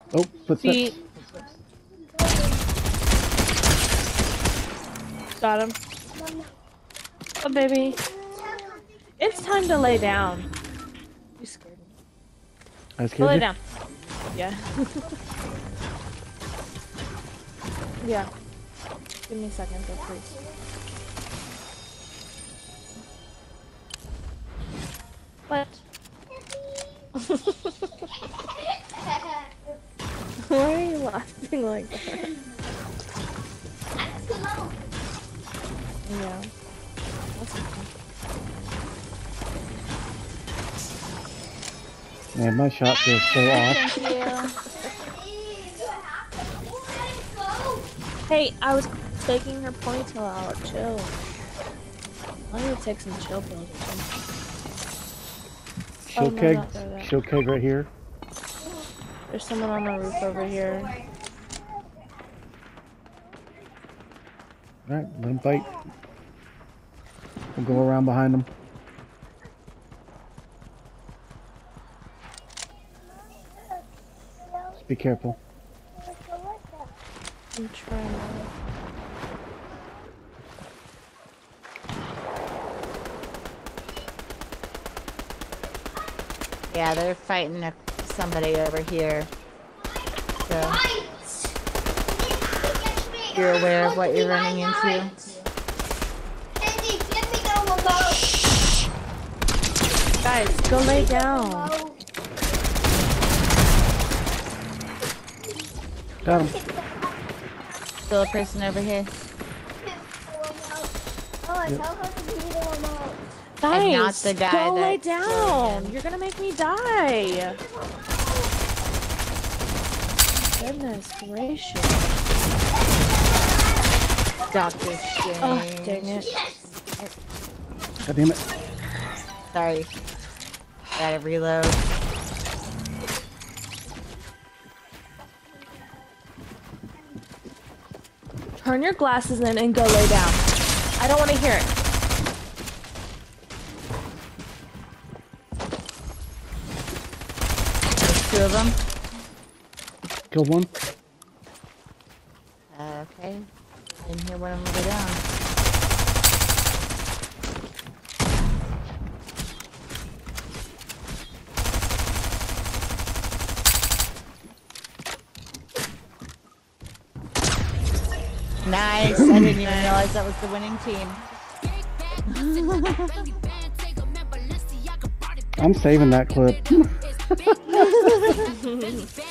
Oh, footsteps. See? Got him. Oh, baby. It's time to lay down. You scared me. I Go scared lay you? down. Yeah. Yeah. Give me a second, though, please. What? Why are you laughing like that? Yeah. That's okay. Man, my shot feels so off. Thank you. Hey, I was taking her ponytail out. Chill. I need to take some chill pills. Shield no, keg. not there, Shield keg right here. There's someone on the roof over here. Alright, let him fight. We'll go around behind him. Just be careful. I'm trying to... Yeah, they're fighting somebody over here. So you're aware of what you're running into. Guys, go lay down. Got him. Still a person over here. I'm not Guys, the guy go lay that down. killed him. You're gonna make me die. Goodness gracious. Dr. Strange. Oh, dang it. God damn it. Sorry. Gotta reload. Turn your glasses in and go lay down. I don't want to hear it. There's 2 of them. Killed one. Okay. I didn't hear one of them go down. Nice. I didn't even realize that was the winning team. I'm saving that clip.